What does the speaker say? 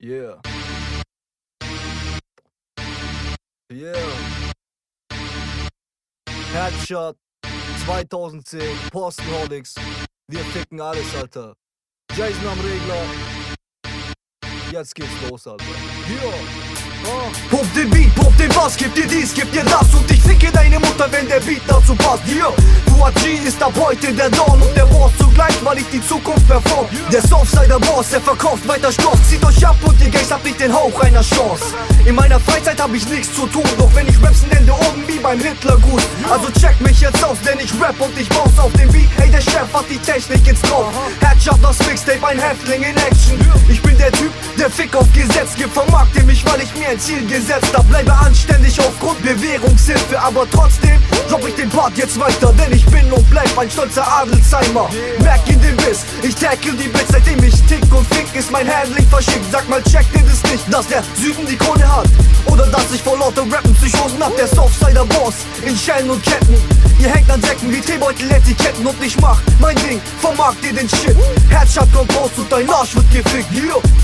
Yeah. Yeah. Headshot 2010, Postenholics. Wir ficken alles, Alter. Jason am Regler. Jetzt geht's los, Alter. Yeah. Pump den Beat, pump den Bass, gib dir dies, gib dir das und ich ficke deine Mutter, wenn der Beat dazu passt. Yeah. G ist ab heute der Dawn und der Boss zugleich, weil ich die Zukunft perform. Der Southsider Boss, der verkauft weiter Stoff. Zieht euch ab und ihr Gays habt nicht den Hauch einer Chance. In meiner Freizeit hab ich nichts zu tun, doch wenn ich rapsen Ende oben wie beim Hitlergruß. Also check mich jetzt aus, denn ich rap und ich bounce auf den Beat. Hey, der Chef hat die Technik ins Drauf. Headshot, das Mixtape, ein Häftling in Action. Ich bin der Typ, der Fick auf Gesetz gibt. Vermarkte mich, weil ich mir ein Ziel gesetzt hab. Bleibe anständig aufgrund Bewährungshilfe, aber trotzdem drop ich den Part jetzt weiter, denn ich bin und bleib ein stolzer Adelsheimer. Merk in den Biss, ich tackle die Bits, seitdem ich tick und fick ist mein Handling verschickt. Sag mal, checkt ihr das nicht, dass der Süden die Krone hat? Oder dass ich vor lauter Rappen Psychosen hab? Der Southsider Boss in Schellen und Ketten. Ihr hängt an Säcken wie Teebeutel-Etiketten und ich mach mein Ding, vermarkt ihr den Shit. Headshot kommt raus und dein Arsch wird gefickt. Yeah.